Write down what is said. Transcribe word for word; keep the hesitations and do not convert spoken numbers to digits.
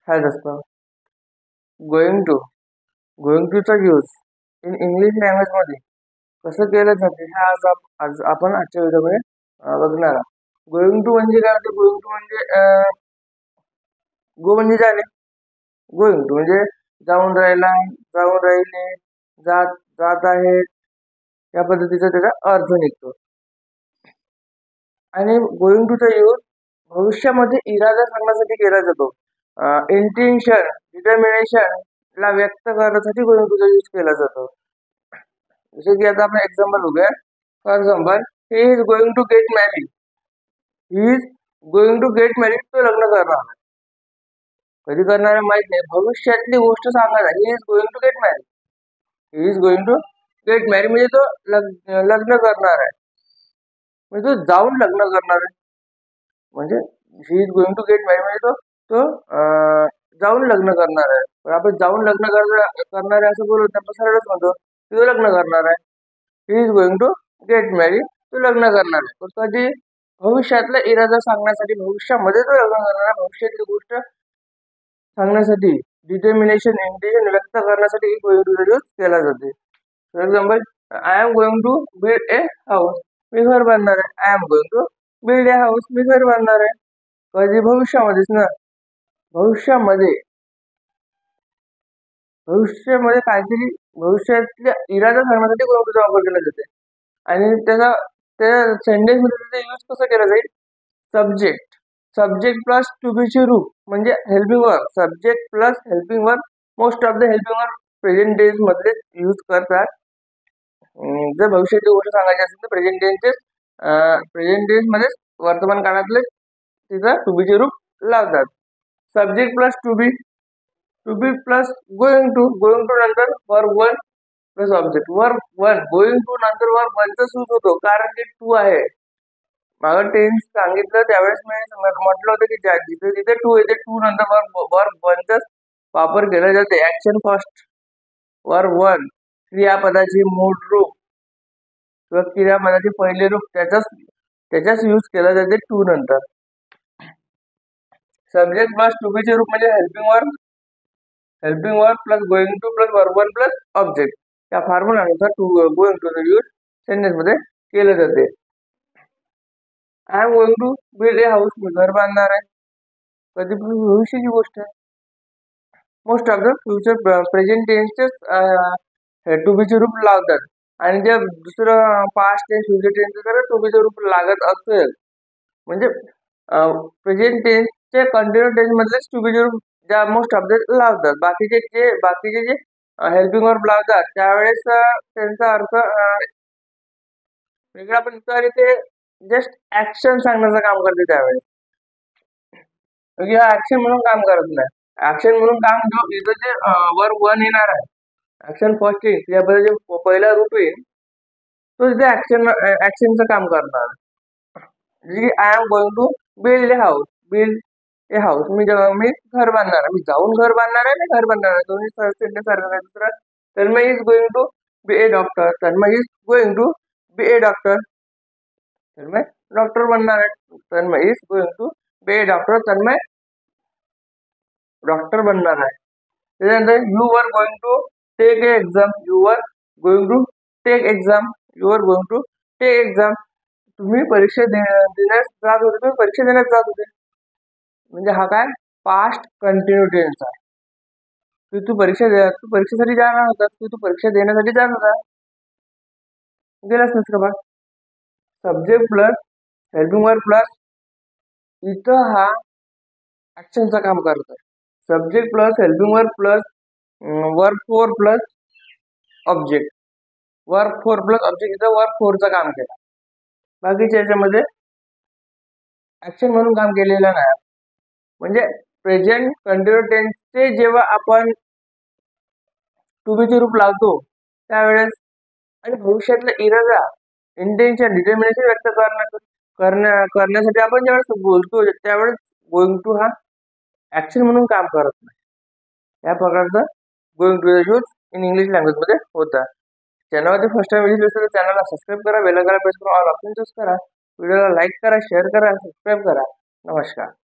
had असतं. Going to going टूचा use in English लँग्वेजमध्ये कसं केलं जाते हे आज आप आज आपण आजच्या व्हिडिओमध्ये अं, बघणार आहोत. गोइंग टू म्हणजे काय होतं? गोइंग टू म्हणजे गो म्हणजे जाणे, गोइंग टू म्हणजे जाऊन राहिला, जाऊन राहिले, जात जात आहे, या पद्धतीचा त्याचा अर्थ निघतो. आणि गोइंग टूचा यूज भविष्यामध्ये इरादा सांगण्यासाठी केला जातो. इंटेन्शन, डिटर्मिनेशन ला व्यक्त करण्यासाठी गोइंग टूचा यूज केला जातो. जसे की आता आपण एक्झाम्पल बघूया. For example, he is going to get married. He is going to get married. तो लग्न करणार आहे. कधी करणार आहे माहित नाही, भविष्यातली गोष्ट सांगणार आहे. He is going to get married. He is going to get married म्हणजे तो लग्न करणार आहे, म्हणजे तो जाऊन लग्न करणार आहे. म्हणजे he is going to get married म्हणजे तो तो जाऊन लग्न करणार आहे. पण आपण जाऊन लग्न करणार आहे असं बोलतो, आपण सरळच म्हणतो तो लग्न करणार आहे. He is going to get married. तो लग्न करणार आहे. पण कधी? भविष्यातला इरादा सांगण्यासाठी, भविष्यामध्ये तो लग्न करणार आहे, भविष्यातली गोष्ट सांगण्यासाठी, डिटर्मिनेशन, इंटेन्शन व्यक्त करण्यासाठी गोइंग टू यूज केला जाते. For example, I am going to build a house. मी घर बांधणार आहे. I am going to build a house. मी घर बांधणार आहे. कधी? भविष्यामध्येच ना. भविष्यामध्ये भविष्यामध्ये काहीतरी भविष्यातल्या इरादा सांगण्यासाठी गोइंग टूचा वापर केला जाते. आणि त्याचा त्या सेंटेन्स मध्ये त्याचा यूज कसा केला जाईल? सब्जेक्ट सब्जेक्ट प्लस टू बीचे रूप म्हणजे helping work. Subject plus helping work most of the helping work present tense मध्ये यूज करतात. जर भविष्याची गोष्ट सांगायची असेल तर प्रेझेंट टेन्सचे प्रेझेंट टेन्स मध्ये वर्तमान काळातले तिथं टू बीचे रूप लावतात. Subject plus to be, to be plus going to. Going to नंतर verb one plus object. Verb one going to नंतर वर्ब वनचा सूज होतो, कारण ते टू आहे. मागं टेन्स सांगितलं त्यावेळेस मी म्हटलं होतं की ज्या जिथे जिथे टू येते टू नंतर वर्ब वर्ब वनचाच वापर केला जाते. ऍक्शन फर्स्ट वर्ब वन, क्रियापदाची मूळ रूप किंवा क्रियापदाचे पहिले रूप त्याचाच त्याचाच यूज केला जाते टू नंतर. सब्जेक्ट प्लस टू बीचे रूप म्हणजे helping verb. Helping verb plus going to plus verb one plus object. त्या फॉर्म्युलानुसार to going to use sentence मध्ये केले जाते. I am going to build a house. मी घर बांधणार आहे. कधी? भविष्याची गोष्ट आहे. Most of the future present टेन्सचे टू बीचे रूप लावतात. आणि जे दुसरं पास्ट टेन्स, फ्युचर टेन्स जर टू बीचे रूप लागत असेल म्हणजे प्रेझेंट टेन्सचे कंटिन्यू टेन्स मधलेच टू बीचे रूप ज्या मोस्ट ऑफ द लावतात. बाकीचे जे बाकीचे जे हेल्पिंग वर्ब लावतात त्यावेळेस त्यांचा अर्थ वेगळा, पण तर ते जस्ट ऍक्शन सांगण्याचं काम करते त्यावेळेस. ऍक्शन म्हणून काम करत नाही. ऍक्शन म्हणून काम जो इथं जे वर्ब वन येणार आहे, ऍक्शन फर्स्ट येईल, यामध्ये जे पहिला रूप येईल तो तिथे ऍक्शन ऍक्शनचं काम करणार. जसे की I am going to build a house. Build a house मी मी घर बांधणार आहे. मी जाऊन घर बांधणार आहे, मी घर बांधणार आहे, दोन्ही सेंटेन्स सारखं. दुसरं, Tanmay is going to be a doctor. Tanmay is going to be a doctor. Tanmay doctor बनणार आहे. Tanmay is going to be a doctor. Tanmay doctor बनणार आहे. त्याच्यानंतर you were going to take a exam. You were going to take exam. You were going to take exam. तुम्ही परीक्षा देण्यास जात होते. तुम्ही परीक्षा देण्यास जात होते म्हणजे हा काय? पास्ट कंटिन्यू टेन्स आहे. तू तू परीक्षा तू परीक्षेसाठी जाणार होता. तू तू परीक्षा देण्यासाठी जात होता. गेलास नसतं बा. Subject plus helping verb plus इथं हा ऍक्शनचं काम करतोय. Subject plus helping verb plus verb four plus object. Verb four plus object इथं वर्ब फोरचं काम केलं. बाकीच्या याच्यामध्ये ऍक्शन म्हणून काम केलेलं नाही. म्हणजे प्रेझेंट कंटिन्यू टेन्सचे जेव्हा आपण टू बीचे रूप लावतो त्यावेळेस आणि भविष्यातला इरादा, इंटेन्शन, डिटर्मिनेशन व्यक्त करण्या करण्यासाठी आपण ज्यावेळेस बोलतो त्यावेळेस गोइंग टू हा ऍक्शन म्हणून काम करत नाही. या प्रकारचा going to use in English language मध्ये होता. चॅनलवरती फर्स्ट टाइम व्हिडिओ असेल तर चॅनलला सबस्क्राईब करा, बेल आयकॉन प्रेस करून ऑल ऑप्शन चूज करा, व्हिडिओला लाईक करा, शेअर करा, सबस्क्राईब करा. नमस्कार.